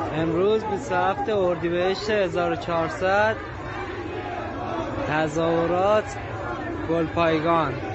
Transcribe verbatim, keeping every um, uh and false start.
امروز بیست و هفتم اردیبهشت هزار و چهارصد تظاهرات گلپایگان.